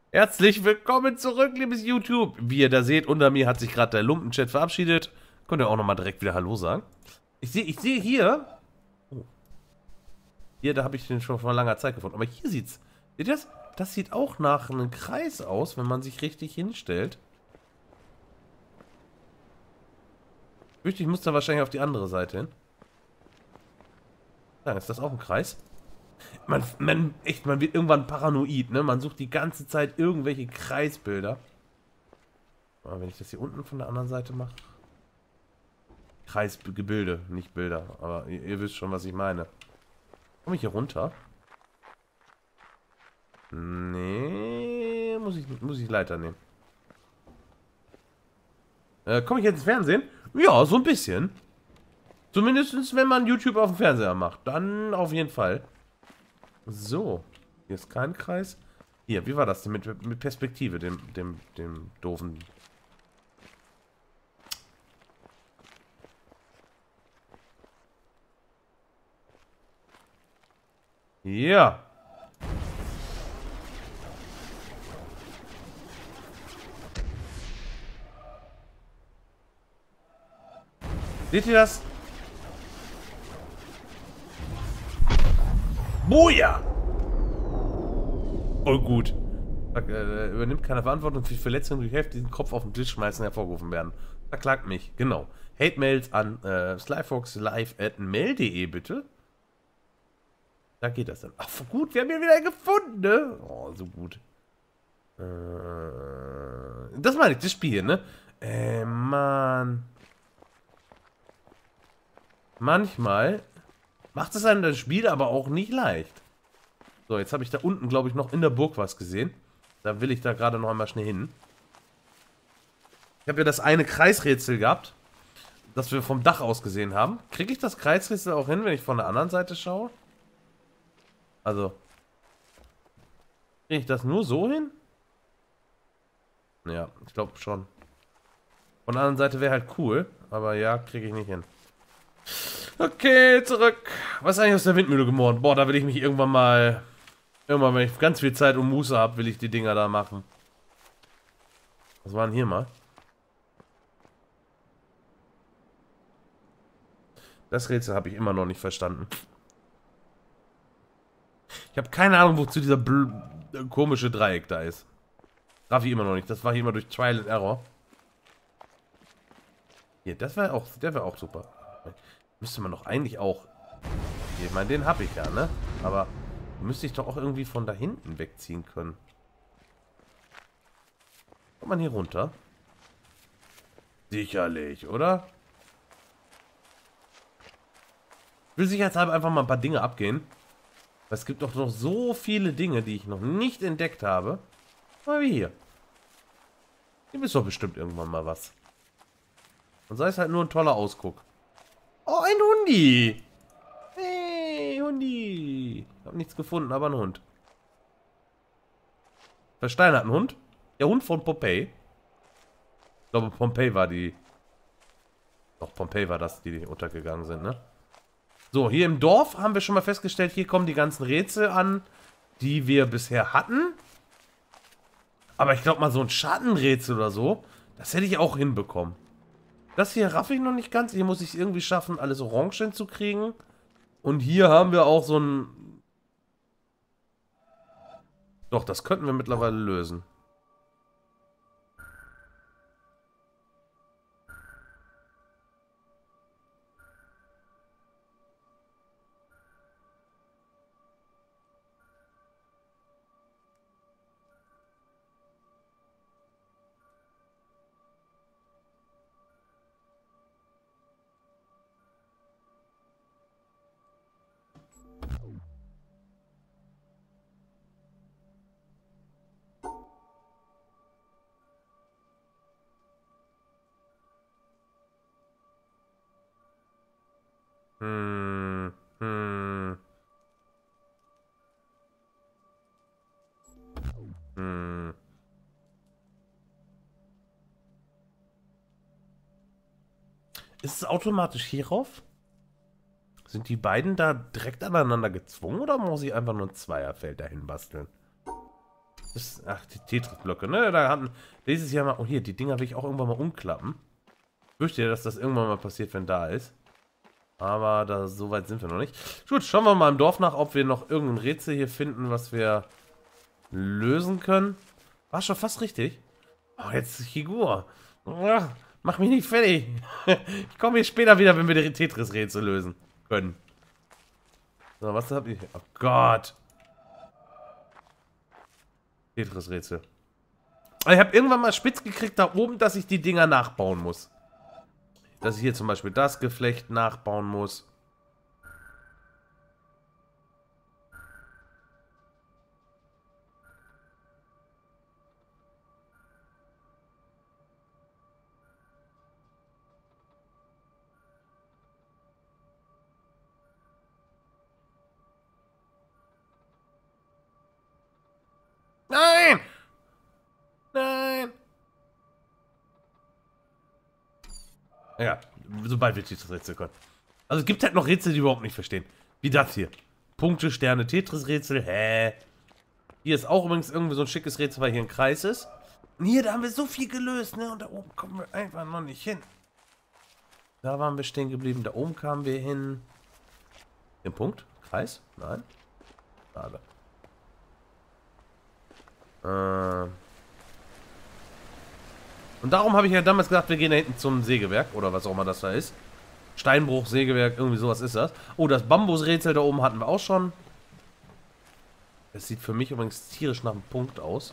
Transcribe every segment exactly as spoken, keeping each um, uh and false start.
Herzlich willkommen zurück, liebes YouTube. Wie ihr da seht, unter mir hat sich gerade der Lumpenchat verabschiedet. Könnt ihr auch nochmal direkt wieder Hallo sagen. Ich sehe ich sehe hier... Oh. Hier, da habe ich den schon vor langer Zeit gefunden. Aber hier sieht's... Seht ihr das? Das sieht auch nach einem Kreis aus, wenn man sich richtig hinstellt. Ich fürchte, ich muss da wahrscheinlich auf die andere Seite hin. Ja, ist das auch ein Kreis? Man, man, echt, man wird irgendwann paranoid, ne? Man sucht die ganze Zeit irgendwelche Kreisbilder. Aber wenn ich das hier unten von der anderen Seite mache. Kreisgebilde, nicht Bilder. Aber ihr, ihr wisst schon, was ich meine. Komme ich hier runter? Nee, muss ich, muss ich Leiter nehmen. Äh, komme ich jetzt ins Fernsehen? Ja, so ein bisschen. Zumindest wenn man YouTube auf dem Fernseher macht. Dann auf jeden Fall. So. Hier ist kein Kreis. Hier, wie war das denn mit, mit Perspektive, dem, dem, dem doofen... Ja. Seht ihr das? Boja! Voll gut. Äh, übernimmt keine Verantwortung für Verletzungen durch heftigen Kopf auf den Tisch schmeißen hervorgerufen werden. Verklagt mich, genau. Hate-Mails an äh, slyfoxlive at mail punkt de bitte. Da geht das dann. Ach, gut, wir haben ihn wieder gefunden, ne? Oh, so gut. Äh, das meine ich, das Spiel hier, ne? Äh, Mann. Manchmal macht es einem das Spiel aber auch nicht leicht. So, jetzt habe ich da unten, glaube ich, noch in der Burg was gesehen. Da will ich da gerade noch einmal schnell hin. Ich habe ja das eine Kreisrätsel gehabt, das wir vom Dach aus gesehen haben. Kriege ich das Kreisrätsel auch hin, wenn ich von der anderen Seite schaue? Also, kriege ich das nur so hin? Ja, ich glaube schon. Von der anderen Seite wäre halt cool, aber ja, kriege ich nicht hin. Okay, zurück. Was ist eigentlich aus der Windmühle geworden? Boah, da will ich mich irgendwann mal... Irgendwann, wenn ich ganz viel Zeit und Muße habe, will ich die Dinger da machen. Was war denn hier mal? Das Rätsel habe ich immer noch nicht verstanden. Ich habe keine Ahnung, wozu dieser komische Dreieck da ist. Raff ich immer noch nicht. Das war hier immer durch Trial and Error. Hier, das wäre auch, der wäre auch super. Müsste man doch eigentlich auch... Ich meine, den habe ich ja, ne? Aber müsste ich doch auch irgendwie von da hinten wegziehen können. Kommt man hier runter? Sicherlich, oder? Ich will sicherheitshalber einfach mal ein paar Dinge abgehen. Es gibt doch noch so viele Dinge, die ich noch nicht entdeckt habe. Mal wie hier. Hier ist doch bestimmt irgendwann mal was. Und sei es halt nur ein toller Ausguck. Oh, ein Hundi! Hey, Hundi! Ich habe nichts gefunden, aber ein Hund. Versteinerten Hund? Der Hund von Pompeii. Ich glaube, Pompeii war die... Doch, Pompeii war das, die untergegangen sind, ne? So, hier im Dorf haben wir schon mal festgestellt, hier kommen die ganzen Rätsel an, die wir bisher hatten. Aber ich glaube mal, so ein Schattenrätsel oder so, das hätte ich auch hinbekommen. Das hier raff ich noch nicht ganz. Hier muss ich es irgendwie schaffen, alles orange hinzukriegen. Und hier haben wir auch so ein... Doch, das könnten wir mittlerweile lösen. Hm, hm. Hm. Ist es automatisch hierauf? Sind die beiden da direkt aneinander gezwungen oder muss ich einfach nur ein Zweierfeld dahin basteln? Das, ach, die Tetris-Blöcke, ne? Da hatten dieses Jahr mal... Oh, hier, die Dinger will ich auch irgendwann mal umklappen. Ich fürchte ja, dass das irgendwann mal passiert, wenn da ist. Aber da, so weit sind wir noch nicht. Gut, schauen wir mal im Dorf nach, ob wir noch irgendein Rätsel hier finden, was wir lösen können. War schon fast richtig. Oh, jetzt Figur. Ach, mach mich nicht fertig. Ich komme hier später wieder, wenn wir die Tetris-Rätsel lösen können. So, was hab ich? Oh Gott. Tetris-Rätsel. Ich habe irgendwann mal spitz gekriegt da oben, dass ich die Dinger nachbauen muss. Dass ich hier zum Beispiel das Geflecht nachbauen muss. Nein! Nein! Ja, sobald wir Tetris-Rätsel können. Also es gibt halt noch Rätsel, die wir überhaupt nicht verstehen. Wie das hier. Punkte, Sterne, Tetris-Rätsel. Hä? Hier ist auch übrigens irgendwie so ein schickes Rätsel, weil hier ein Kreis ist. Und hier, da haben wir so viel gelöst, ne? Und da oben kommen wir einfach noch nicht hin. Da waren wir stehen geblieben. Da oben kamen wir hin. Den Punkt? Kreis? Nein. Schade. Äh... Und darum habe ich ja damals gesagt, wir gehen da hinten zum Sägewerk. Oder was auch immer das da ist. Steinbruch, Sägewerk, irgendwie sowas ist das. Oh, das Bambusrätsel da oben hatten wir auch schon. Das sieht für mich übrigens tierisch nach einem Punkt aus.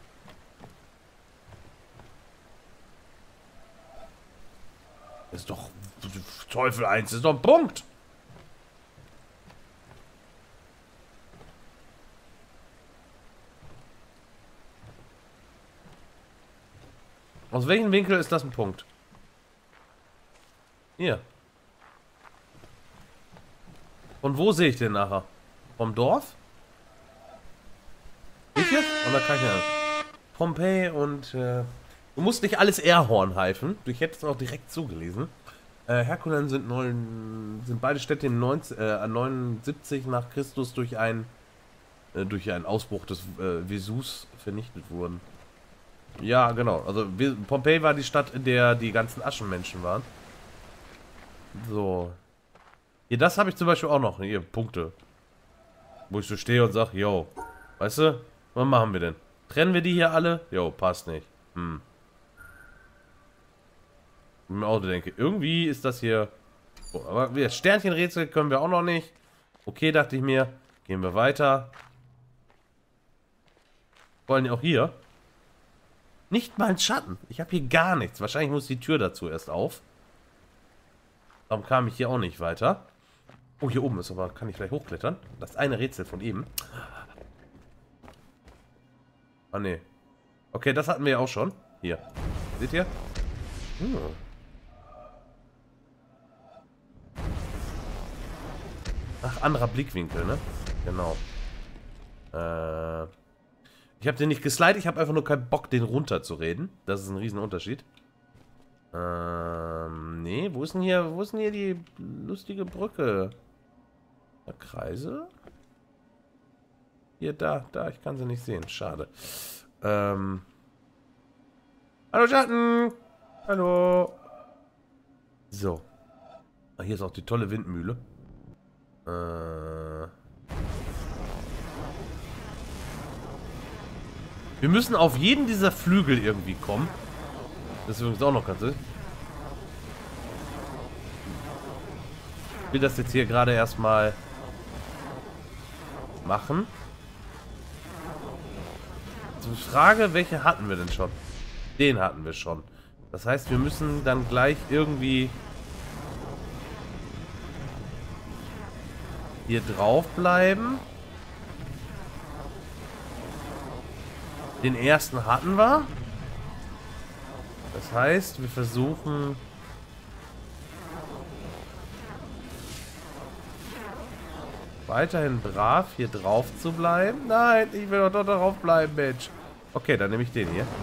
Das ist doch... Teufel eins, das ist doch ein Punkt! Aus welchem Winkel ist das ein Punkt? Hier. Und wo sehe ich den nachher? Vom Dorf? Ich jetzt? Und da kann ich ja. Pompeii und äh, du musst nicht alles Airhorn heifen. Ich hätte es auch direkt zugelesen. Äh, Herkulen sind, neun, sind beide Städte im neunzig, äh, neunundsiebzig nach Christus durch ein äh, durch einen Ausbruch des äh, Vesus vernichtet wurden. Ja, genau. Also Pompeii war die Stadt, in der die ganzen Aschenmenschen waren. So. Hier, das habe ich zum Beispiel auch noch. Hier, Punkte. Wo ich so stehe und sage, yo, weißt du, was machen wir denn? Trennen wir die hier alle? Jo, passt nicht. Hm. Ich mir auch denke, irgendwie ist das hier... Oh, aber wir Sternchenrätsel können wir auch noch nicht. Okay, dachte ich mir. Gehen wir weiter. Wollen die auch hier? Nicht mal ein Schatten. Ich habe hier gar nichts. Wahrscheinlich muss die Tür dazu erst auf. Darum kam ich hier auch nicht weiter. Oh, hier oben ist aber... Kann ich gleich hochklettern? Das eine Rätsel von eben. Ah, ne. Okay, das hatten wir ja auch schon. Hier. Seht ihr? Hm. Ach, anderer Blickwinkel, ne? Genau. Äh... Ich habe den nicht geslidet, ich habe einfach nur keinen Bock, den runterzureden. Das ist ein Riesenunterschied. Ähm, nee, wo ist denn hier, wo ist denn hier die lustige Brücke? Ja, Kreise? Hier, da, da, ich kann sie nicht sehen, schade. Ähm. Hallo Schatten! Hallo! So. Ah, hier ist auch die tolle Windmühle. Äh... Wir müssen auf jeden dieser Flügel irgendwie kommen. Das ist übrigens auch noch ganz... Ich will das jetzt hier gerade erstmal machen. Die Frage, welche hatten wir denn schon? Den hatten wir schon. Das heißt, wir müssen dann gleich irgendwie hier drauf bleiben. Den ersten hatten wir. Das heißt, wir versuchen... weiterhin brav hier drauf zu bleiben. Nein, ich will doch darauf bleiben, Mensch. Okay, dann nehme ich den hier.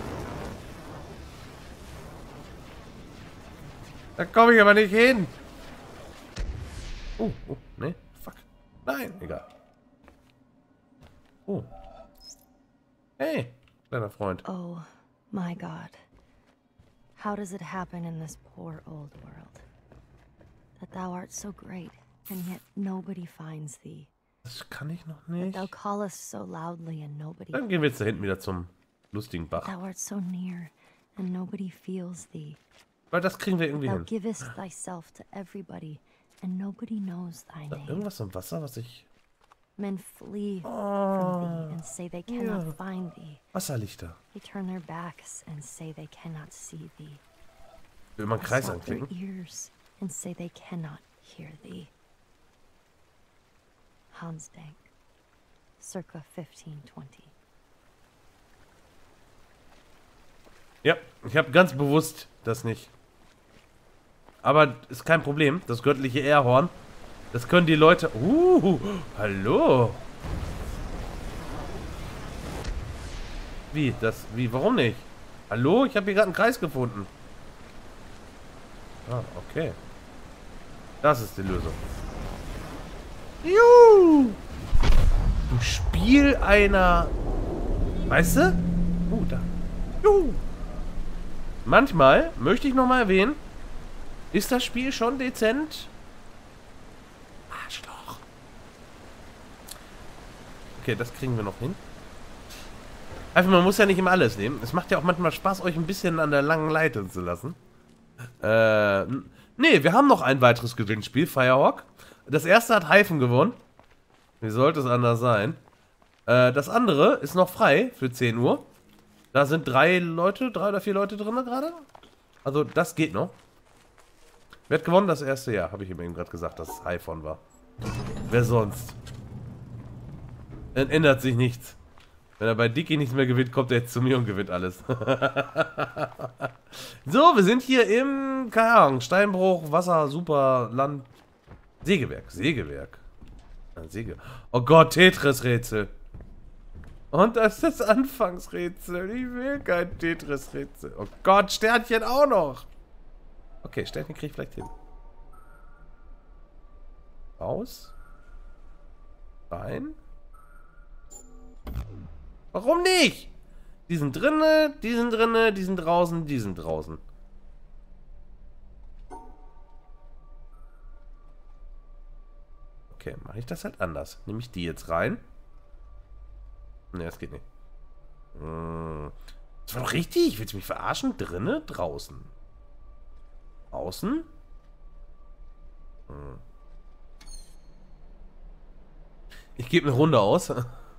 Da komme ich aber nicht hin. Oh, oh, ne, fuck. Nein, egal. Oh. Hey, kleiner Freund. Oh, my God. How does it happen in this poor old world? That thou art so great, and yet nobody finds thee. Das kann ich noch That nicht. thou callest so loudly, and nobody... Dann gehen wir jetzt da hinten wieder zum lustigen Bach. Thou art so near, and nobody feels thee. Weil das kriegen wir irgendwie Thou hin. givest thyself to everybody, and nobody knows thy Da name. irgendwas im Wasser, was ich... Men flee from Oh, thee and say they cannot ja. find thee. Wasserlichter. They turn their backs and say they cannot see thee. Will man einen Kreis Stop their anklicken? ears and say they cannot hear thee. Hansdank, circa fifteen twenty. Ja, ich habe ganz bewusst das nicht. Aber ist kein Problem. Das göttliche Airhorn. Das können die Leute... Uh, hallo. Wie? Das... Wie? Warum nicht? Hallo? Ich habe hier gerade einen Kreis gefunden. Ah, okay. Das ist die Lösung. Juhu! Im Spiel einer... Weißt du? Uh, da. Juhu! Manchmal, möchte ich nochmal erwähnen, ist das Spiel schon dezent... Arschloch. Okay, das kriegen wir noch hin. Einfach, man muss ja nicht immer alles nehmen. Es macht ja auch manchmal Spaß, euch ein bisschen an der langen Leite zu lassen. Äh, nee, wir haben noch ein weiteres Gewinnspiel, Firehawk. Das erste hat Hyphen gewonnen. Wie sollte es anders sein? Äh, das andere ist noch frei für zehn Uhr. Da sind drei Leute, drei oder vier Leute drin gerade. Also, das geht noch. Wer hat gewonnen? Das erste Jahr, habe ich ihm eben gerade gesagt, dass es iPhone war. Wer sonst? Dann ändert sich nichts. Wenn er bei Dicky nichts mehr gewinnt, kommt er jetzt zu mir und gewinnt alles. So, wir sind hier im, keine Ahnung, Steinbruch, Wasser, Super, Land, Sägewerk, Sägewerk. Säge. Oh Gott, Tetris-Rätsel. Und das ist das Anfangsrätsel. Ich will kein Tetris-Rätsel. Oh Gott, Sternchen auch noch. Okay, Sternchen krieg ich vielleicht hin. Raus. Rein. Warum nicht? Die sind drinne, die sind drinne, die sind draußen, die sind draußen. Okay, mache ich das halt anders. Nehme ich die jetzt rein? Ne, das geht nicht. Hm. Das war doch richtig. Willst du mich verarschen? Drinne, draußen. Außen? Hm. Ich gebe eine Runde aus.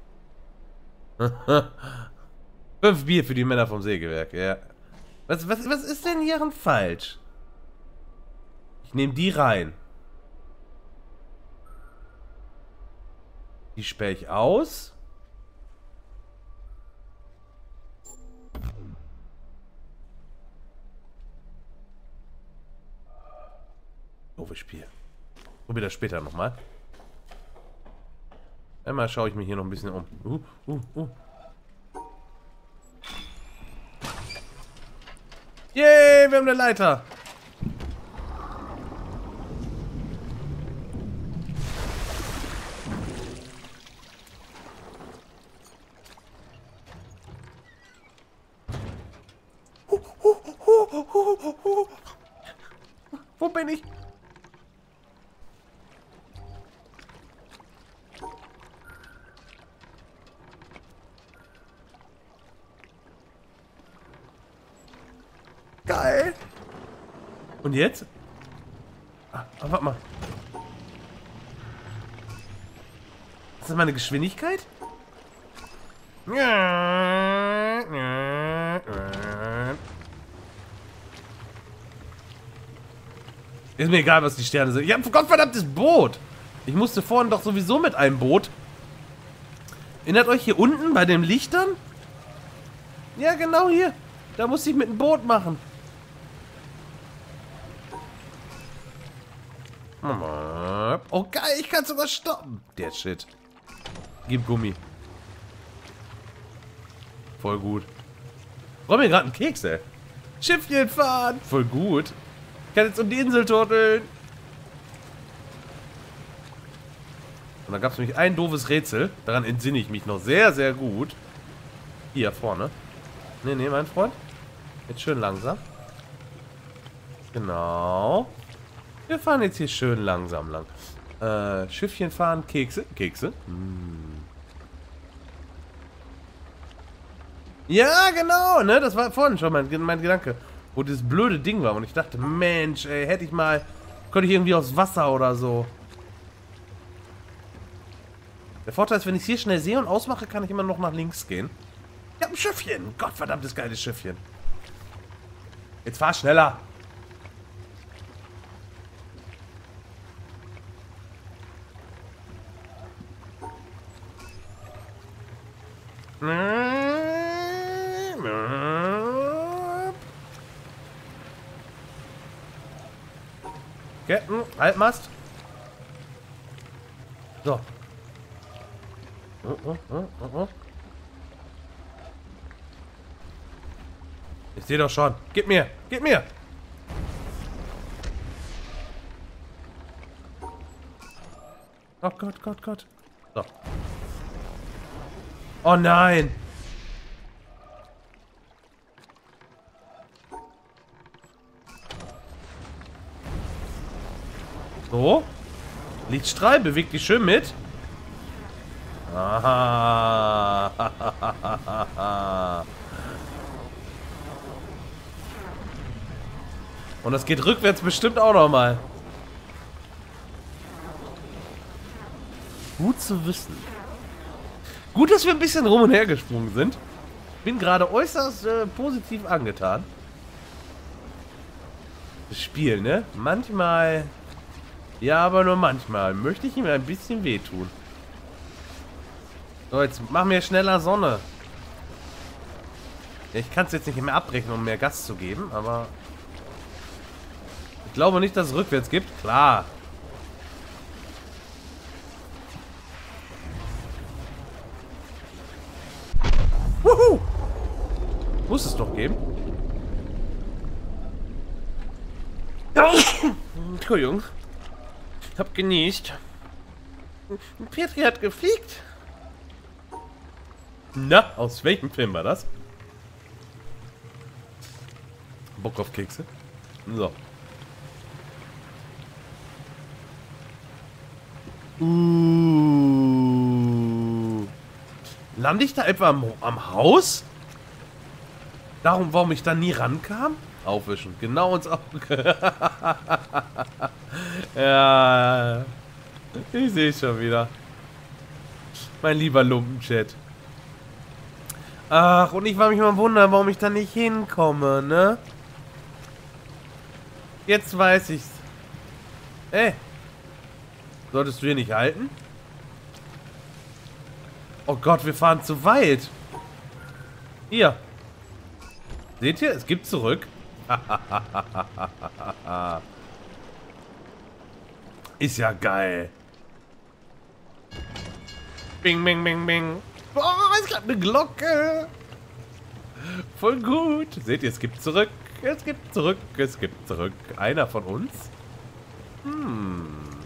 Fünf Bier für die Männer vom Sägewerk, ja. Was, was, was ist denn hier falsch? Ich nehme die rein. Die sperre ich aus. Doofes Spiel. Probier das später nochmal. Einmal schaue ich mich hier noch ein bisschen um. Uh, uh, uh. Yay, wir haben eine Leiter. Huh, huh, huh, huh, huh, huh. Wo bin ich? Geil. Und jetzt? Ah, ah, warte mal. Ist das meine Geschwindigkeit? Ist mir egal, was die Sterne sind. Ich hab ein gottverdammtes Boot. Ich musste vorhin doch sowieso mit einem Boot. Erinnert euch hier unten bei den Lichtern? Ja, genau hier. Da musste ich mit einem Boot machen. Oh geil, ich kann sogar stoppen. Der Shit. Gib Gummi. Voll gut. Ich mir gerade einen Keks, ey. Schiffchen fahren. Voll gut. Ich kann jetzt um die Insel turteln. Und da gab es nämlich ein doofes Rätsel. Daran entsinne ich mich noch sehr, sehr gut. Hier vorne. Ne, ne, mein Freund. Jetzt schön langsam. Genau. Wir fahren jetzt hier schön langsam lang. Äh, Schiffchen fahren, Kekse. Kekse. Hm. Ja, genau, ne? Das war vorhin schon mein, mein Gedanke. Wo dieses blöde Ding war. Und ich dachte, Mensch, ey, hätte ich mal... Könnte ich irgendwie aufs Wasser oder so. Der Vorteil ist, wenn ich es hier schnell sehe und ausmache, kann ich immer noch nach links gehen. Ich hab ein Schiffchen. Gottverdammtes geiles Schiffchen. Jetzt fahr schneller. Captain, Halbmast. So. Oh, oh, oh, oh, oh. Ich sehe doch schon. Gib mir, gib mir. Oh Gott, Gott, Gott. So. Oh nein. So. Lichtstrahl, bewegt dich schön mit. Aha. Und das geht rückwärts bestimmt auch noch mal. Gut zu wissen. Gut, dass wir ein bisschen rum und her gesprungen sind. Bin gerade äußerst äh, positiv angetan. Das Spiel, ne? Manchmal... Ja, aber nur manchmal möchte ich ihm ein bisschen wehtun. So, jetzt machen wir schneller Sonne. Ja, ich kann es jetzt nicht mehr abbrechen, um mehr Gas zu geben, aber... Ich glaube nicht, dass es rückwärts gibt. Klar. Wuhu! Muss es doch geben. Entschuldigung. Ich hab genießt. Petri hat gefliegt. Na, aus welchem Film war das? Bock auf Kekse. So. Uh. Lande ich da etwa am, am Haus? Darum, warum ich da nie rankam? Aufwischen. Genau ins Auge. Ja. Ich sehe schon wieder. Mein lieber Lumpenchat. Ach, und ich war mich mal wundern, warum ich da nicht hinkomme, ne? Jetzt weiß ich's. Ey. Solltest du hier nicht halten? Oh Gott, wir fahren zu weit. Hier. Seht ihr? Es gibt zurück. Ist ja geil. Bing, bing, bing, bing. Boah, es gab eine Glocke. Voll gut. Seht ihr, es gibt zurück. Es gibt zurück. Es gibt zurück. Einer von uns? Hm.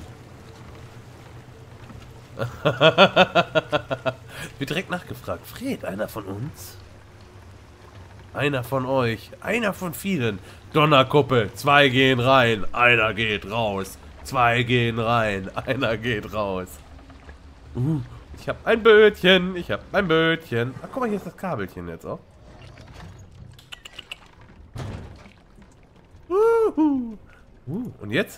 Wird direkt nachgefragt. Fred, einer von uns? Einer von euch. Einer von vielen. Donnerkuppel. Zwei gehen rein. Einer geht raus. Zwei gehen rein. Einer geht raus. Uh, ich hab ein Bötchen. Ich hab ein Bötchen. Ach, guck mal, hier ist das Kabelchen jetzt auch. Uh, uh, und jetzt?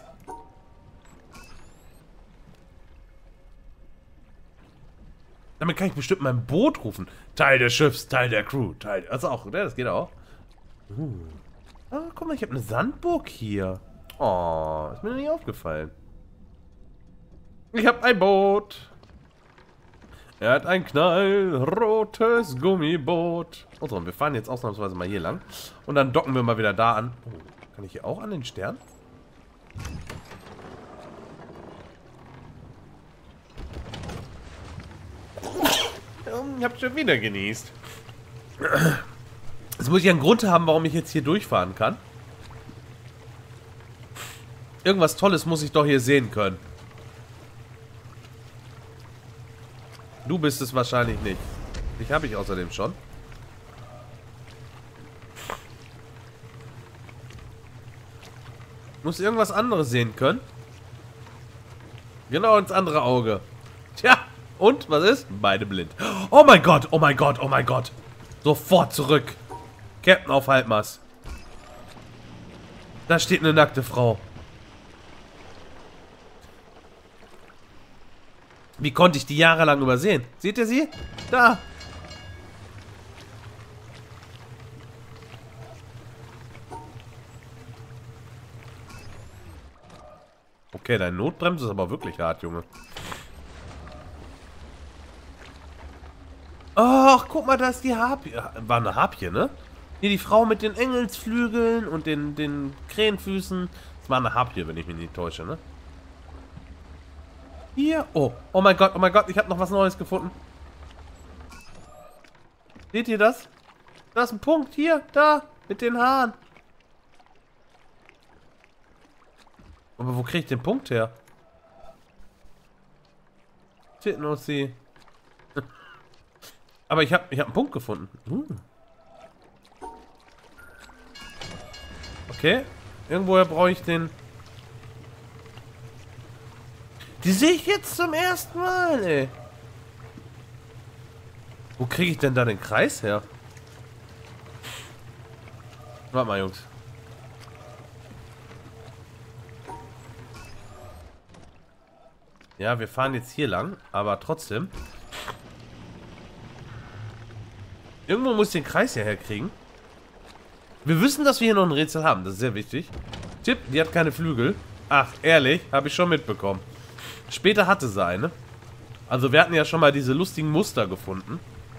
Damit kann ich bestimmt mein Boot rufen. Teil des Schiffs, Teil der Crew, Teil... Also auch, ne? Das geht auch. Uh. Ah, guck mal, ich habe eine Sandburg hier. Oh, ist mir noch nicht aufgefallen. Ich habe ein Boot. Er hat ein knallrotes Gummiboot. Und so, und wir fahren jetzt ausnahmsweise mal hier lang. Und dann docken wir mal wieder da an. Oh, kann ich hier auch an den Stern? Ich hab schon wieder genießt. Jetzt muss ich einen Grund haben, warum ich jetzt hier durchfahren kann. Irgendwas Tolles muss ich doch hier sehen können. Du bist es wahrscheinlich nicht. Dich habe ich außerdem schon. Muss irgendwas anderes sehen können. Genau ins andere Auge. Tja, und was ist? Beide blind. Oh mein Gott, oh mein Gott, oh mein Gott. Sofort zurück. Captain auf Halbmast. Da steht eine nackte Frau. Wie konnte ich die jahrelang übersehen? Seht ihr sie? Da. Okay, deine Notbremse ist aber wirklich hart, Junge. Ach, guck mal, da ist die Harpie. War eine Harpie, ne? Hier die Frau mit den Engelsflügeln und den, den Krähenfüßen. Das war eine Harpie, wenn ich mich nicht täusche, ne? Hier. Oh, oh mein Gott, oh mein Gott, ich habe noch was Neues gefunden. Seht ihr das? Da ist ein Punkt, hier, da, mit den Haaren. Aber wo kriege ich den Punkt her? Titten aus sie. Aber ich habe ich hab einen Punkt gefunden. Uh. Okay. Irgendwoher brauche ich den... Die sehe ich jetzt zum ersten Mal, ey. Wo kriege ich denn da den Kreis her? Warte mal, Jungs. Ja, wir fahren jetzt hier lang, aber trotzdem. Irgendwo muss ich den Kreis hierher kriegen. Wir wissen, dass wir hier noch ein Rätsel haben. Das ist sehr wichtig. Tipp, die hat keine Flügel. Ach, ehrlich, habe ich schon mitbekommen. Später hatte sie eine. Also wir hatten ja schon mal diese lustigen Muster gefunden.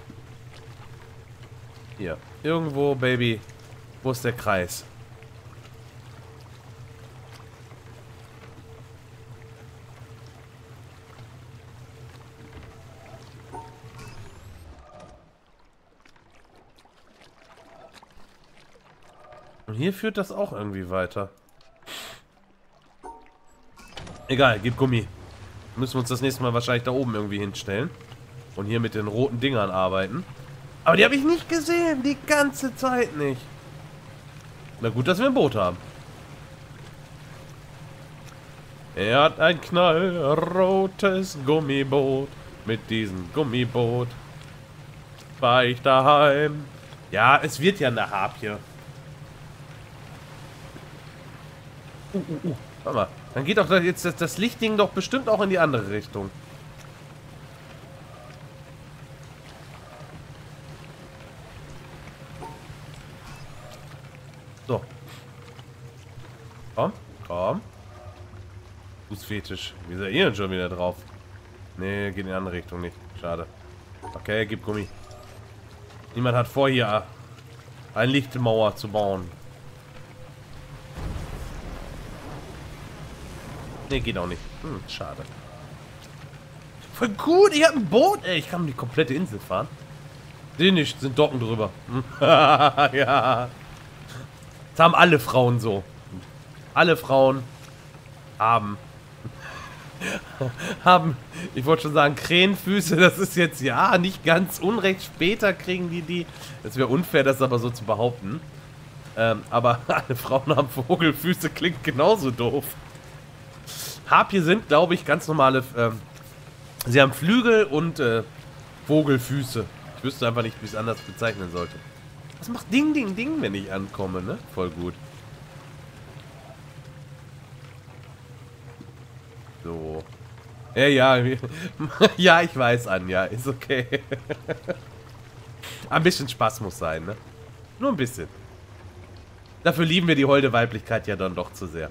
Hier. Irgendwo, Baby. Wo ist der Kreis? Und hier führt das auch irgendwie weiter. Egal, gib Gummi. Müssen wir uns das nächste Mal wahrscheinlich da oben irgendwie hinstellen. Und hier mit den roten Dingern arbeiten. Aber die habe ich nicht gesehen. Die ganze Zeit nicht. Na gut, dass wir ein Boot haben. Er hat ein knallrotes Gummiboot. Mit diesem Gummiboot war ich daheim. Ja, es wird ja eine Harpie. Uh, uh, uh. Warte mal. Dann geht doch jetzt das, das Lichtding doch bestimmt auch in die andere Richtung. So. Komm, komm. Fußfetisch. Wie seid ihr denn schon wieder drauf? Nee, geht in die andere Richtung nicht. Schade. Okay, gib Gummi. Niemand hat vor, hier eine Lichtmauer zu bauen. Nee, geht auch nicht. Hm, schade. Voll gut, ich hab ein Boot, ey. Ich kann um die komplette Insel fahren. Seh nicht, sind Docken drüber. Hm. Ja. Das haben alle Frauen so. Alle Frauen haben. haben, ich wollte schon sagen, Krähenfüße. Das ist jetzt ja nicht ganz unrecht. Später kriegen die die. Das wäre unfair, das aber so zu behaupten. Ähm, aber alle Frauen haben Vogelfüße. Klingt genauso doof. Harpie sind, glaube ich, ganz normale. Ähm, sie haben Flügel und äh, Vogelfüße. Ich wüsste einfach nicht, wie ich es anders bezeichnen sollte. Das macht Ding, Ding, Ding, wenn ich ankomme, ne? Voll gut. So. Ja, ja. Ja, ich weiß, Anja. Ist okay. Ein bisschen Spaß muss sein, ne? Nur ein bisschen. Dafür lieben wir die holde Weiblichkeit ja dann doch zu sehr.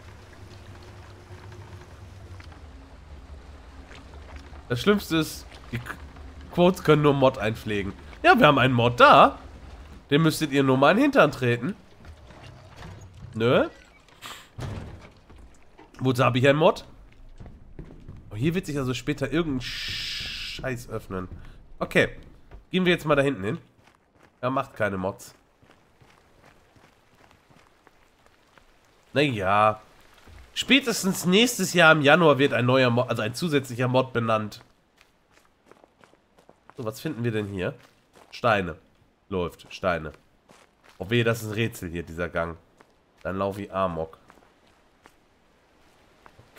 Das Schlimmste ist, die Quotes können nur Mod einpflegen. Ja, wir haben einen Mod da. Den müsstet ihr nur mal in den Hintern treten. Nö. Wozu habe ich einen Mod? Oh, hier wird sich also später irgendein Scheiß öffnen. Okay. Gehen wir jetzt mal da hinten hin. Er macht keine Mods. Naja. Spätestens nächstes Jahr im Januar wird ein neuer Mod, also ein zusätzlicher Mod benannt. So, was finden wir denn hier? Steine. Läuft, Steine. Oh weh, das ist ein Rätsel hier, dieser Gang. Dann laufe ich Amok.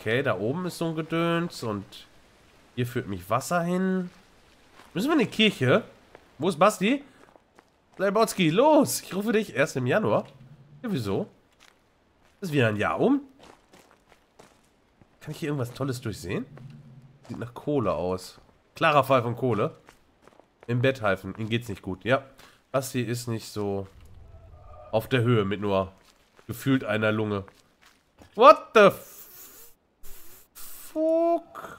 Okay, da oben ist so ein Gedöns und hier führt mich Wasser hin. Müssen wir in die Kirche? Wo ist Basti? Leibowski, los! Ich rufe dich erst im Januar. Ja, wieso? Ist wieder ein Jahr um? Kann ich hier irgendwas Tolles durchsehen? Sieht nach Kohle aus. Klarer Fall von Kohle. Im Bett halfen. Ihm geht's nicht gut. Ja. Basti ist nicht so auf der Höhe mit nur gefühlt einer Lunge. What the fuck?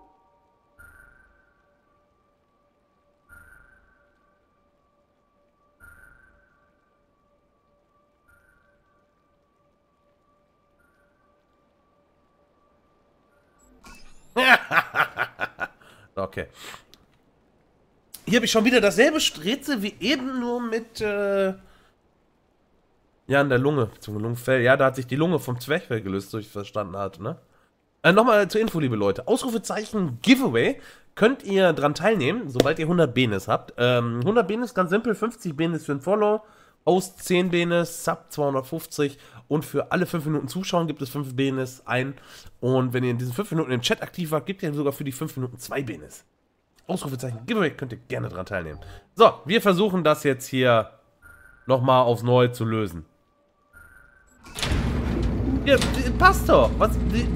Okay. Hier habe ich schon wieder dasselbe Rätsel wie eben, nur mit, äh ja, in der Lunge, zum Lungenfell. Ja, da hat sich die Lunge vom Zwerchfell gelöst, so ich verstanden hatte, ne? Äh, nochmal zur Info, liebe Leute. Ausrufezeichen Giveaway könnt ihr dran teilnehmen, sobald ihr hundert Benes habt. Ähm, hundert Benes, ganz simpel, fünfzig Benes für ein Follow, Host zehn Benes, Sub zweihundertfünfzig und für alle fünf Minuten Zuschauen gibt es fünf Benes ein. Und wenn ihr in diesen fünf Minuten im Chat aktiv wart, gibt ihr sogar für die fünf Minuten zwei Benes. Ausrufezeichen Giveaway, könnt ihr gerne dran teilnehmen. So, wir versuchen das jetzt hier nochmal aufs Neue zu lösen. Ja, passt doch. Was?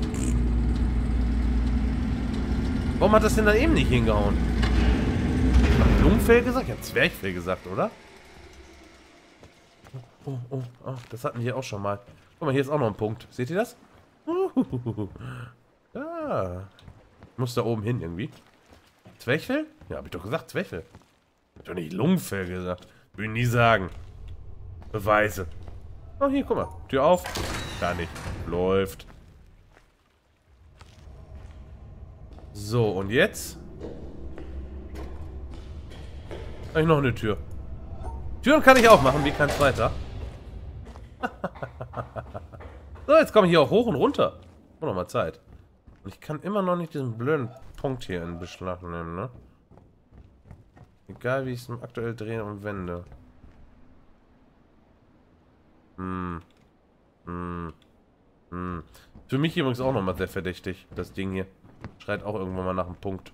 Warum hat das denn dann eben nicht hingehauen? Ich hab Lungenfell gesagt? Ich hab Zwerchfell gesagt, oder? Oh, oh, oh, das hatten wir hier auch schon mal. Guck mal, hier ist auch noch ein Punkt. Seht ihr das? Da. Ich muss da oben hin irgendwie. Zwerchfell? Ja, hab ich doch gesagt, Zwerchfell. Hab doch nicht Lungenfell gesagt. Will ich nie sagen. Beweise. Oh, hier, guck mal. Tür auf. Gar nicht. Läuft. So, und jetzt? Habe ich noch eine Tür. Türen kann ich auch machen, wie kein zweiter. So, jetzt komme ich hier auch hoch und runter. Oh, noch mal Zeit. Und ich kann immer noch nicht diesen blöden Punkt hier in Beschlag nehmen, ne? Egal wie ich es aktuell drehe und wende. Hm. Hm. Hm. Für mich übrigens auch nochmal sehr verdächtig, das Ding hier. Schreit auch irgendwann mal nach einem Punkt.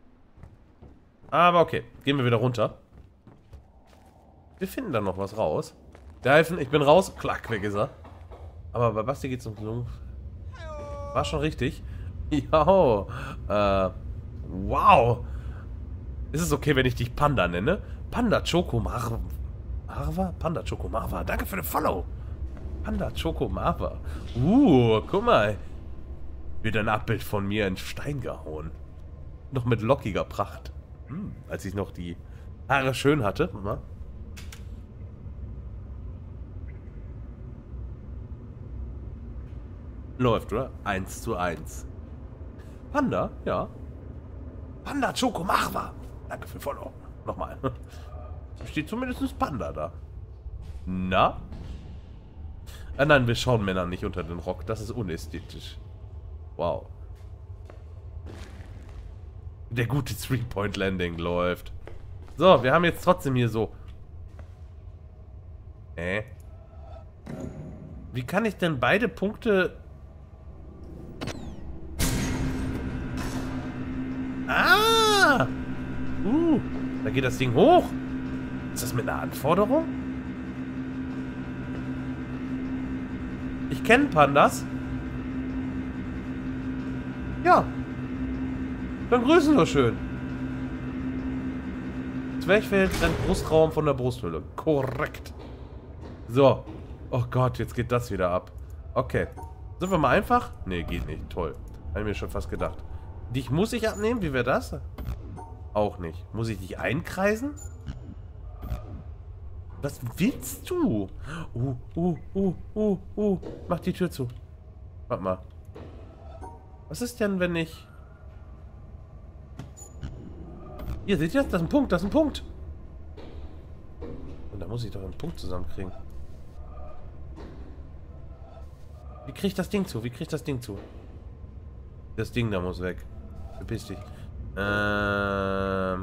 Aber okay, gehen wir wieder runter. Wir finden dann noch was raus. Der helfen, ich bin raus. Klack, weg ist er. Aber bei Basti geht's ums Lungen. War schon richtig. Ja. Äh, wow. Ist es okay, wenn ich dich Panda nenne? Panda Choco Marva. Marva? Panda Choco Marva. Danke für den Follow. Panda Choco Marva. Uh, guck mal. Wieder ein Abbild von mir in Stein gehauen. Noch mit lockiger Pracht. Hm, als ich noch die Haare schön hatte. Mal. Läuft, oder? Eins zu eins. Panda? Ja. Panda Choco Marva. Danke für Follow. Nochmal. Steht zumindest Panda da. Na? Ah, nein, wir schauen Männern nicht unter den Rock. Das ist unästhetisch. Wow. Der gute Three-Point-Landing läuft. So, wir haben jetzt trotzdem hier so... Äh? Wie kann ich denn beide Punkte... Ah! Uh, da geht das Ding hoch. Ist das mit einer Anforderung? Ich kenne Pandas. Ja. Dann grüßen wir schön. Zwerchfell trennt Brustraum von der Brusthülle. Korrekt. So. Oh Gott, jetzt geht das wieder ab. Okay. Sind wir mal einfach? Nee, geht nicht. Toll. Habe ich mir schon fast gedacht. Dich muss ich abnehmen? Wie wäre das? Auch nicht. Muss ich dich einkreisen? Was willst du? Uh, uh, uh, uh, uh. Mach die Tür zu. Warte mal. Was ist denn, wenn ich... Hier, seht ihr das? Das ist ein Punkt, das ist ein Punkt. Und da muss ich doch einen Punkt zusammenkriegen. Wie krieg ich das Ding zu? Wie krieg ich das Ding zu? Das Ding da muss weg. Verpiss dich. Ähm...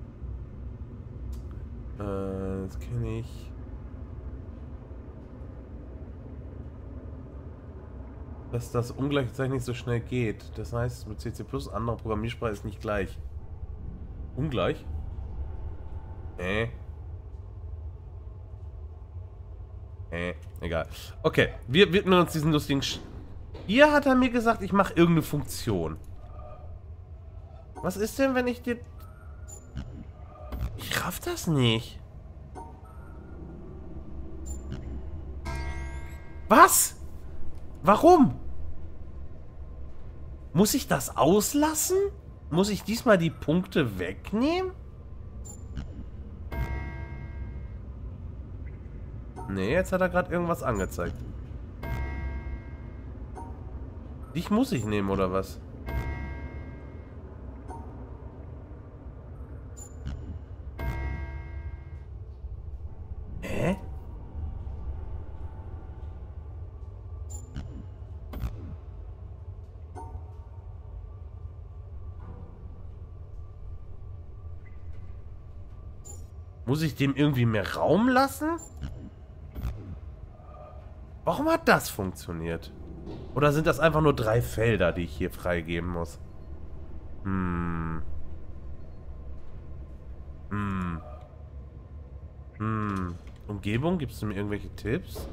Äh, das kenne ich. dass das Ungleichzeichen nicht so schnell geht. Das heißt, mit C C plus, andere Programmiersprache ist nicht gleich. Ungleich? Äh. Äh, egal. Okay, wir widmen uns diesen lustigen... Sch Hier hat er mir gesagt, ich mache irgendeine Funktion. Was ist denn, wenn ich dir... Ich raff das nicht. Was? Warum? Muss ich das auslassen? Muss ich diesmal die Punkte wegnehmen? Nee, jetzt hat er gerade irgendwas angezeigt. Dich muss ich nehmen, oder was? Hä? Muss ich dem irgendwie mehr Raum lassen? Warum hat das funktioniert? Oder sind das einfach nur drei Felder, die ich hier freigeben muss? Hm. Hm. Hm. Umgebung? Gibst du mir irgendwelche Tipps?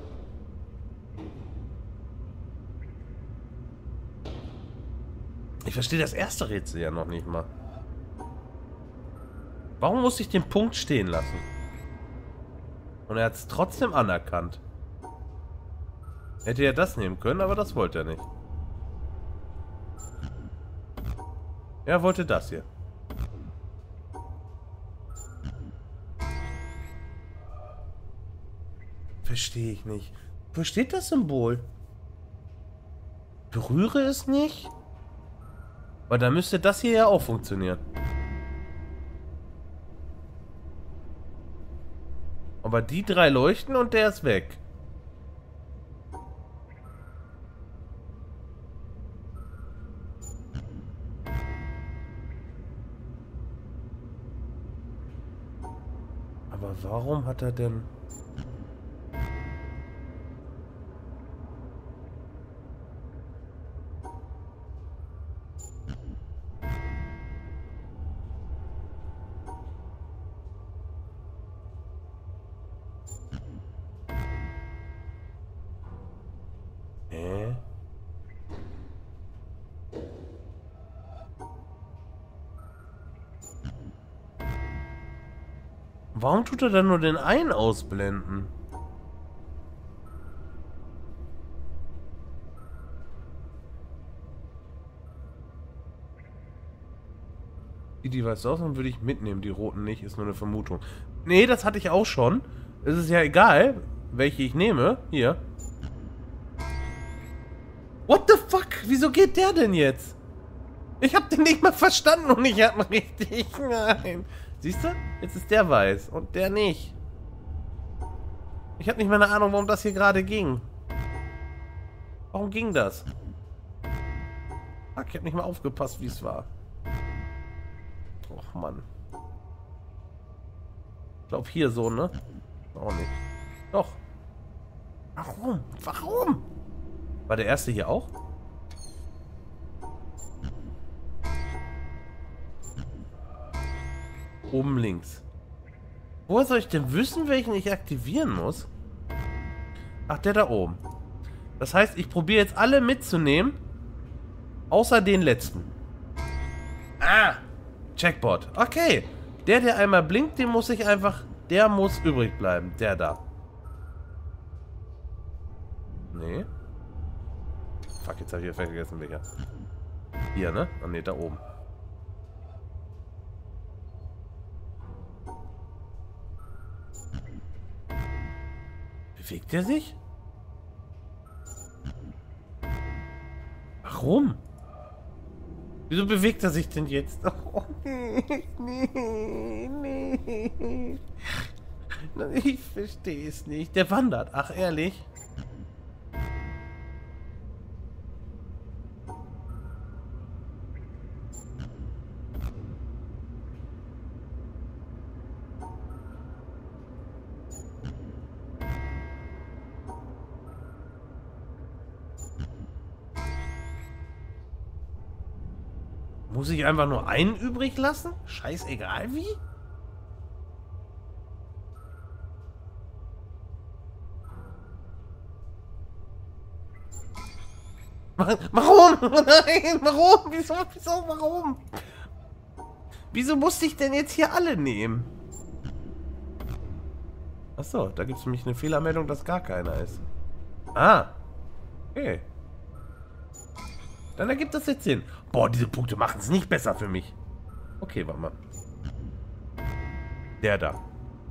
Ich verstehe das erste Rätsel ja noch nicht mal. Warum muss ich den Punkt stehen lassen? Und er hat es trotzdem anerkannt. Hätte er das nehmen können, aber das wollte er nicht. Er wollte das hier. Verstehe ich nicht. Wo steht das Symbol? Berühre es nicht? Weil dann müsste das hier ja auch funktionieren. Aber die drei leuchten und der ist weg. Aber warum hat er denn... Hä? Warum tut er dann nur den einen ausblenden? Die, die weiß aus, dann würde ich mitnehmen. Die roten nicht, ist nur eine Vermutung. Nee, das hatte ich auch schon. Es ist ja egal, welche ich nehme. Hier. What the fuck? Wieso geht der denn jetzt? Ich hab den nicht mal verstanden und ich hab mal richtig... Nein. Siehst du? Jetzt ist der weiß und der nicht. Ich hab nicht mal eine Ahnung, warum das hier gerade ging. Warum ging das? Fuck, ich hab nicht mal aufgepasst, wie es war. Och, Mann. Ich glaube hier so, ne? Auch nicht. Doch. Warum? Warum? War der erste hier auch? Oben links. Woher soll ich denn wissen, welchen ich aktivieren muss? Ach, der da oben. Das heißt, ich probiere jetzt alle mitzunehmen. Außer den letzten. Ah! Checkpoint. Okay. Der, der einmal blinkt, den muss ich einfach... Der muss übrig bleiben. Der da. Nee. Fuck, jetzt habe ich vergessen, welcher. Hier, ne? Ah, ne, da oben. Bewegt er sich? Warum? Wieso bewegt er sich denn jetzt? Oh, nee, nee, nee. Ich verstehe es nicht. Der wandert. Ach, ehrlich? Muss ich einfach nur einen übrig lassen? Scheißegal wie? Warum? Nein, warum? Wieso? Wieso? Warum? Wieso musste ich denn jetzt hier alle nehmen? Achso, da gibt es nämlich eine Fehlermeldung, dass gar keiner ist. Ah. Okay. Dann ergibt das jetzt Sinn. Boah, diese Punkte machen es nicht besser für mich. Okay, warte mal. Der da.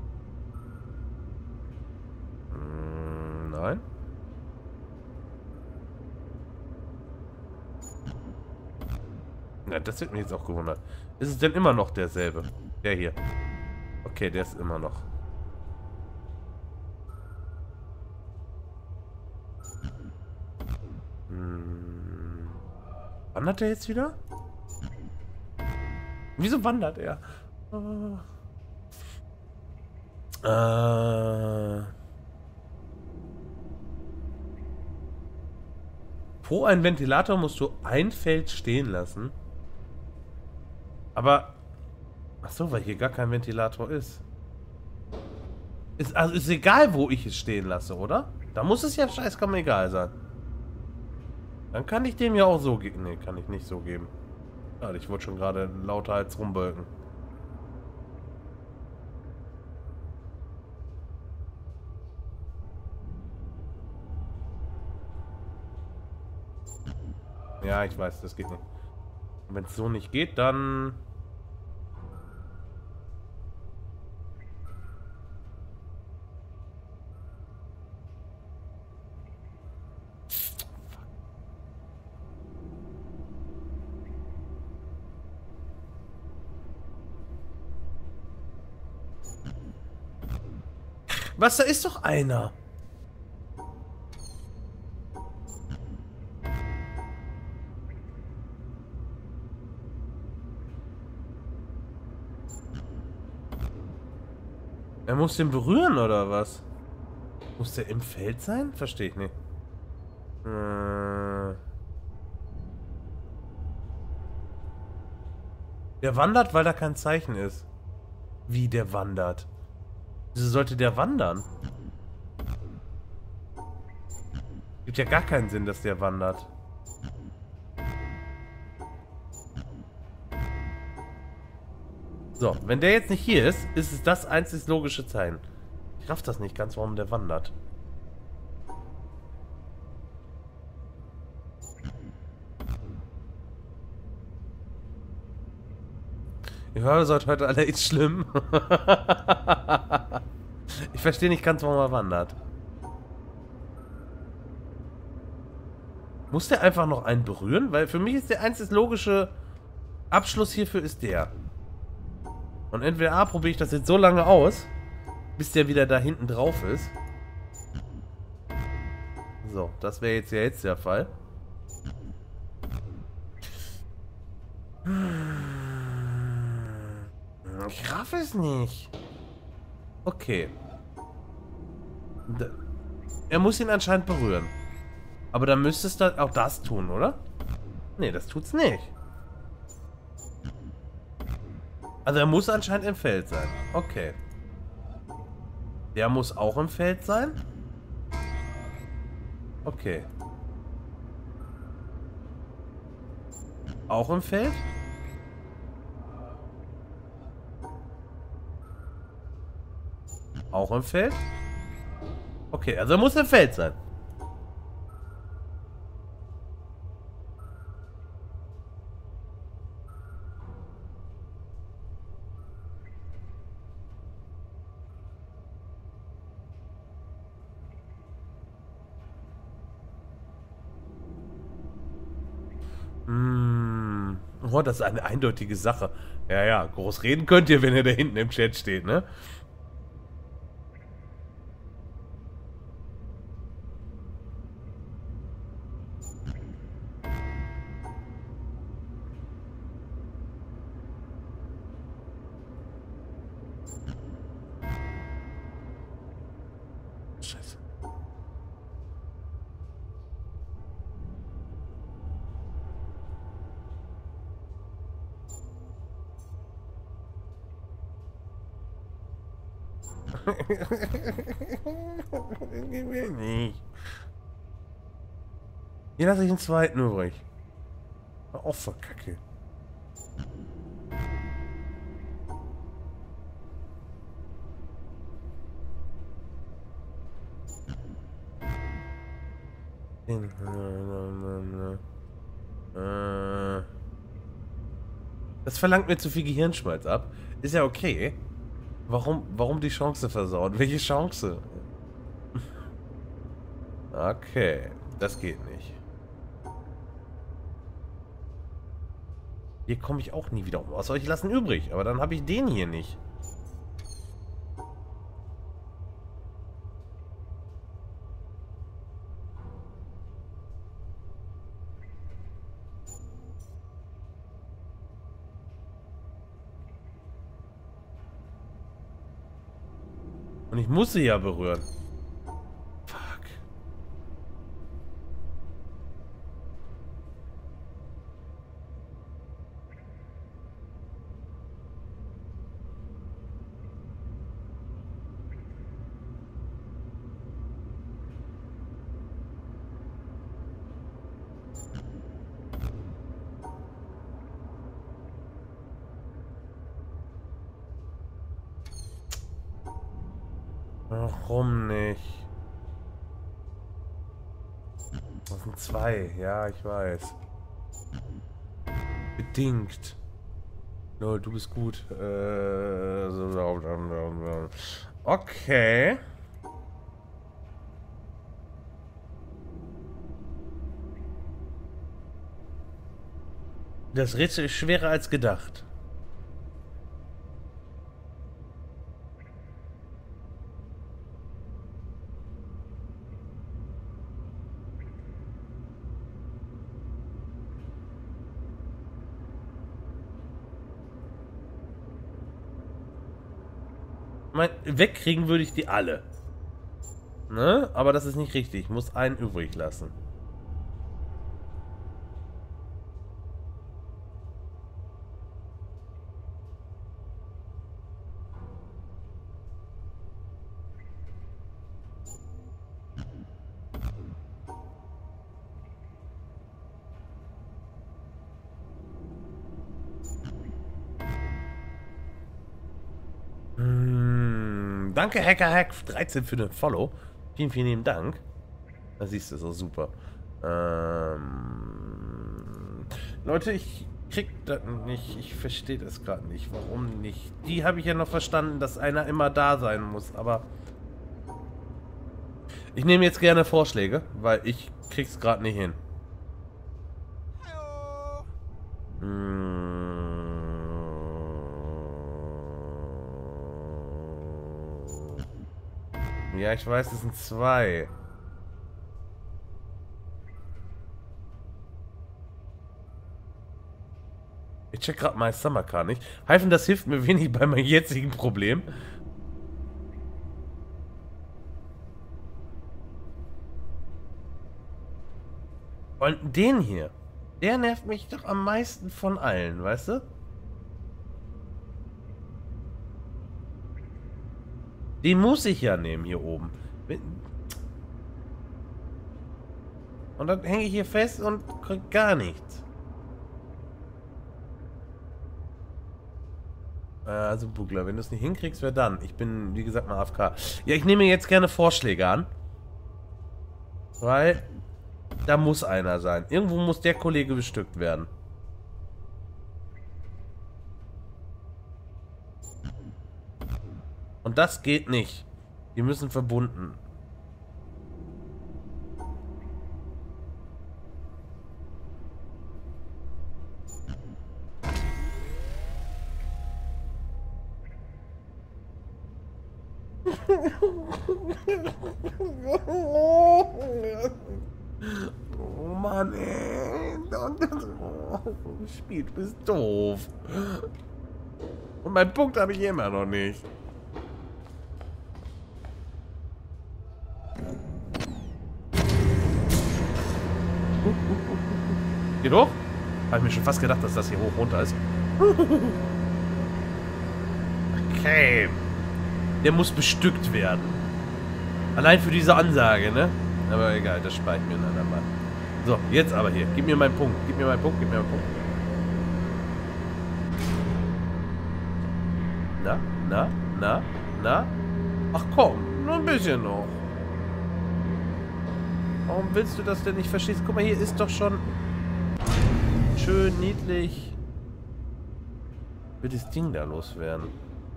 Hm, nein. Ja, das wird mich jetzt auch gewundert. Ist es denn immer noch derselbe? Der hier. Okay, der ist immer noch. Hm. Wandert er jetzt wieder? Wieso wandert er? Äh. Pro ein Ventilator musst du ein Feld stehen lassen. Aber... Ach so, weil hier gar kein Ventilator ist. Ist also ist egal, wo ich es stehen lasse, oder? Da muss es ja scheißkomm egal sein. Dann kann ich dem ja auch so geben. Ne, kann ich nicht so geben. Ja, ich wollte schon gerade lauter als rumbölken. Ja, ich weiß, das geht nicht. Wenn es so nicht geht, dann... Was, da ist doch einer. Er muss den berühren, oder was? Muss der im Feld sein? Verstehe ich nicht. Äh der wandert, weil da kein Zeichen ist. Wie der wandert? Wieso sollte der wandern? Gibt ja gar keinen Sinn, dass der wandert. So, wenn der jetzt nicht hier ist, ist es das einzig logische Zeichen. Ich raff das nicht ganz, warum der wandert. Ich höre, ihr seid heute alle echt schlimm. Ich verstehe nicht ganz, warum er wandert. Muss der einfach noch einen berühren? Weil für mich ist der einzig logische Abschluss hierfür ist der. Und entweder A, probiere ich das jetzt so lange aus, bis der wieder da hinten drauf ist. So, das wäre jetzt ja jetzt der Fall. Ich raff es nicht. Okay. Er muss ihn anscheinend berühren. Aber dann müsste es dann auch das tun, oder? Nee, das tut's nicht. Also er muss anscheinend im Feld sein. Okay. Der muss auch im Feld sein? Okay. Auch im Feld? Auch im Feld? Okay, also er muss im Feld sein. Hm. Oh, das ist eine eindeutige Sache. Ja, ja, groß reden könnt ihr, wenn ihr da hinten im Chat steht, ne? Scheiße. nicht. Hier lasse ich einen zweiten übrig. Oh, verkacke. Das verlangt mir zu viel Gehirnschmalz ab. Ist ja okay. Warum, warum die Chance versauen? Welche Chance? Okay, das geht nicht. Hier komme ich auch nie wieder um. Was soll ich lassen übrig? Aber dann habe ich den hier nicht. Und ich muss sie ja berühren. Fuck. Warum nicht? Das sind zwei. Ja, ich weiß. Bedingt. No, du bist gut. Äh, okay. Das Rätsel ist schwerer als gedacht. Wegkriegen würde ich die alle. Ne? Aber das ist nicht richtig. Ich muss einen übrig lassen. Danke, HackerHack dreizehn für den Follow. Vielen, vielen lieben Dank. Da siehst du, so super. Ähm, Leute, ich krieg das nicht. Ich verstehe das gerade nicht. Warum nicht? Die habe ich ja noch verstanden, dass einer immer da sein muss. Aber ich nehme jetzt gerne Vorschläge, weil ich krieg's gerade nicht hin. Hm. Ja, ich weiß, es sind zwei. Ich check gerade mein Summercar nicht. Heifen, das hilft mir wenig bei meinem jetzigen Problem. Und den hier, der nervt mich doch am meisten von allen, weißt du? Den muss ich ja nehmen hier oben. Und dann hänge ich hier fest und krieg gar nichts. Also Bugler, wenn du es nicht hinkriegst, wer dann? Ich bin, wie gesagt, mal A F K. Ja, ich nehme jetzt gerne Vorschläge an. Weil da muss einer sein. Irgendwo muss der Kollege bestückt werden. Und das geht nicht. Die müssen verbunden. Oh Mann, ey. Spiel, du bist doof. Und meinen Punkt habe ich immer noch nicht. Geht hoch? Habe ich mir schon fast gedacht, dass das hier hoch runter ist. Okay. Der muss bestückt werden. Allein für diese Ansage, ne? Aber egal, das spare ich mir ein andermal. So, jetzt aber hier. Gib mir meinen Punkt. Gib mir meinen Punkt. Gib mir meinen Punkt. Na, na, na, na. Ach komm, nur ein bisschen noch. Warum willst du das denn nicht verschießen? Guck mal, hier ist doch schon schön niedlich. Will das Ding da loswerden?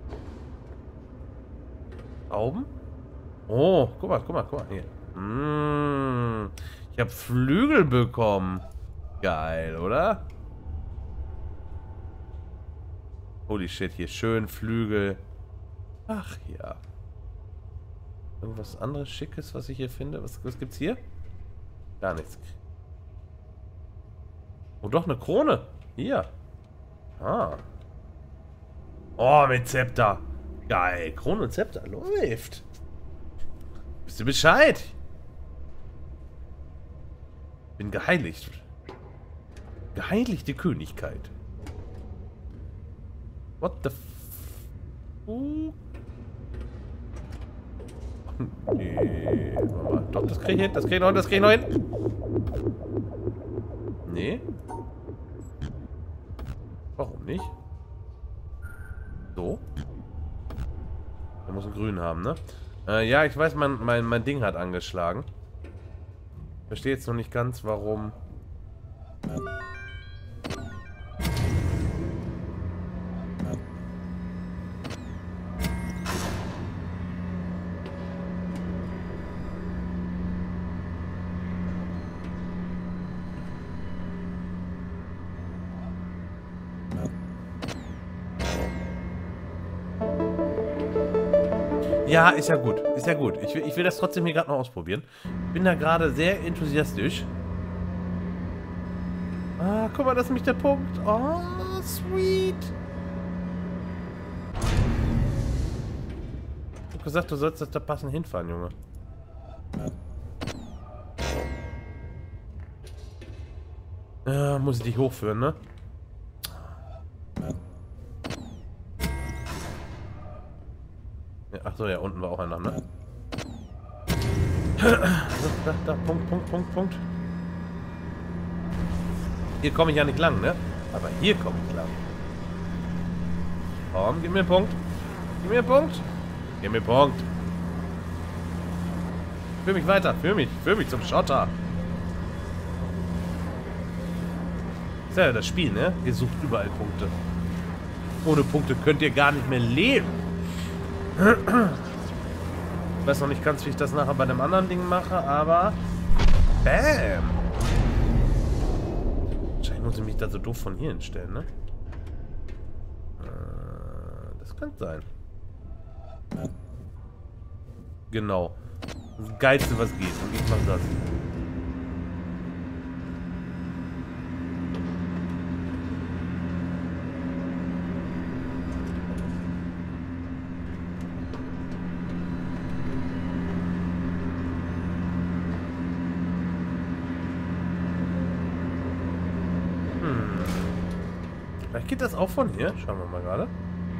Augen? Oh, guck mal, guck mal, guck mal. Hier. Mmh, ich habe Flügel bekommen. Geil, oder? Holy shit, hier schön Flügel. Ach ja. Irgendwas anderes Schickes, was ich hier finde? Was, was gibt's hier? Gar nichts. Oh, doch, eine Krone. Hier. Ah. Oh, mit Zepter. Geil. Krone und Zepter. Läuft. Wisst ihr Bescheid? Bin geheiligt. Geheiligte Königkeit. What the f... Uh. Nee. Mal. Doch, das krieg ich hin. Das krieg ich noch hin. Das krieg ich noch hin. Nee. Warum nicht? So. Der muss einen grün haben, ne? Äh, ja, ich weiß, mein, mein, mein Ding hat angeschlagen. Verstehe jetzt noch nicht ganz, warum... Ja, ist ja gut. Ist ja gut. Ich will, ich will das trotzdem hier gerade noch ausprobieren. Bin da gerade sehr enthusiastisch. Ah, guck mal, das ist nämlich der Punkt. Oh, sweet. Ich hab gesagt, du sollst das da passend hinfahren, Junge. Ja, muss ich dich hochführen, ne? Achso, ja, unten war auch einer, ne? Da, da, Punkt, Punkt, Punkt, Punkt. Hier komme ich ja nicht lang, ne? Aber hier komme ich lang. Komm, gib mir einen Punkt. Gib mir einen Punkt. Gib mir einen Punkt. Führ mich weiter, führ mich. Führ mich zum Schotter. Das ist ja das Spiel, ne? Ihr sucht überall Punkte. Ohne Punkte könnt ihr gar nicht mehr leben. Ich weiß noch nicht ganz, wie ich das nachher bei dem anderen Ding mache, aber... Bam! Wahrscheinlich muss ich mich da so doof von hier hinstellen, ne? Äh, das könnte sein. Genau. Das Geilste, was geht. Und ich mach das. Vielleicht geht das auch von hier. Schauen wir mal gerade.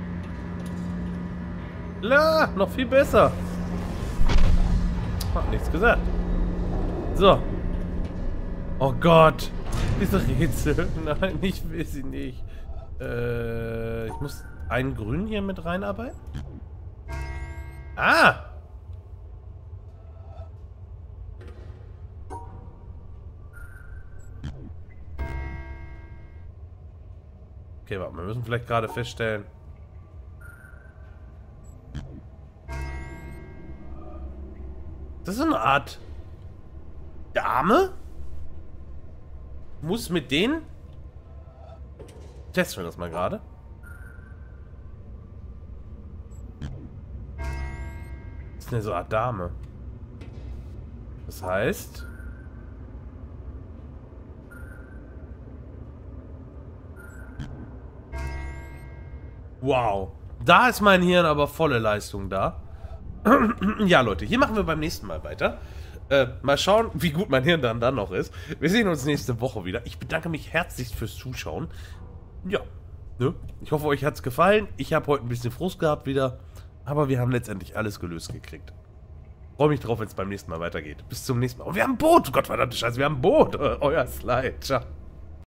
La, noch viel besser. Hat nichts gesagt. So. Oh Gott. Diese Rätsel. Nein, ich will sie nicht. Äh, ich muss einen grünen hier mit reinarbeiten. Ah! Okay, warte, wir müssen vielleicht gerade feststellen. Das ist eine Art Dame? Muss mit denen? Testen wir das mal gerade. Das ist eine so Art Dame. Das heißt... Wow. Da ist mein Hirn aber volle Leistung da. Ja, Leute, hier machen wir beim nächsten Mal weiter. Äh, mal schauen, wie gut mein Hirn dann, dann noch ist. Wir sehen uns nächste Woche wieder. Ich bedanke mich herzlichst fürs Zuschauen. Ja, ne? Ich hoffe, euch hat es gefallen. Ich habe heute ein bisschen Frust gehabt wieder. Aber wir haben letztendlich alles gelöst gekriegt. Freue mich drauf, wenn es beim nächsten Mal weitergeht. Bis zum nächsten Mal. Und wir haben ein Boot. Gott verdammte Scheiße, wir haben ein Boot. Euer Slide. Ciao.